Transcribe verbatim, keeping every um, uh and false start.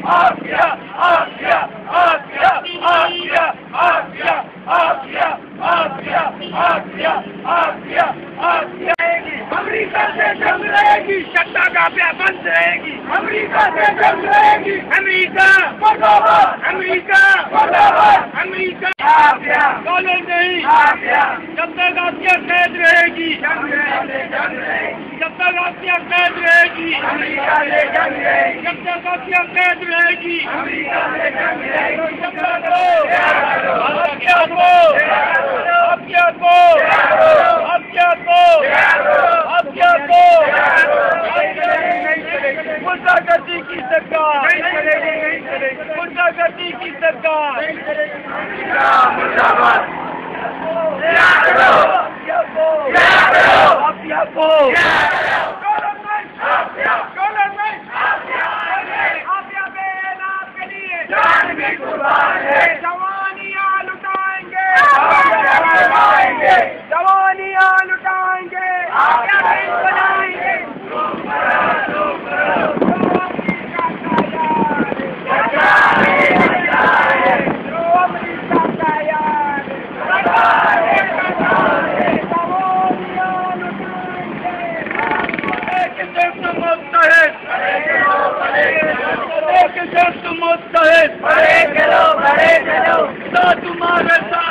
Aafia, Aafia, Aafia, Aafia, Aafia, Aafia, Aafia, Aafia, Aafia, Aafia. America से जंग रहेगी, सत्ता का बंद रहेगी। अमेरिका से जंग रहेगी, अमेरिका मुर्दाबाद, अमेरिका मुर्दाबाद, अमेरिका। आफिया डॉलर नहीं, आफिया जब तक आफिया कैद रहेगी, जंग रहेगी, जंग रहेगी। जब तक आफिया कैद रहेगी, अमेरिका से जंग रहेगी। जब तक आफिया कैद रहेगी, अमेरिका से जंग रहेगी। जब तक आफिया को, आफिया को, आफिया को, आफिया को गुंडागर्दी की सरकार, गुंडागर्दी की सरकार। मुर्दाबाद, आफिया को, आफिया को, आफिया के नाम के लिए जान भी कुर्बान है। जवानियां लुटाएंगे, लुटाएंगे, जवानियां लुटाएंगे, आफिया बनाएंगे। मुस्तहिद बड़े चलो, बड़े चलो, तो तुम्हारे साथ